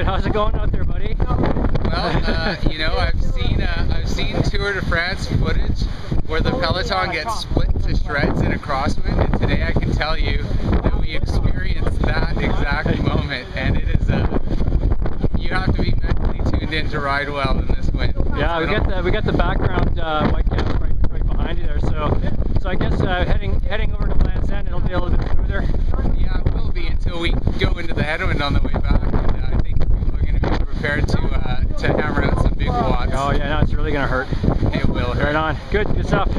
Good. How's it going out there, buddy? Well, you know, I've seen Tour de France footage where the peloton gets split to shreds in a crosswind, and today I can tell you that we experienced that exact moment, and it is you have to be mentally tuned in to ride well in this wind. Yeah, we got the background white cap right behind you there, so I guess heading over to Land's End, it'll be a little bit smoother. Yeah, it will be until we go into the headwind on the way back, and I think people are going to be prepared to hammer out some big watts. Oh yeah, no, it's really going to hurt. It will hurt. Right on. Good stuff.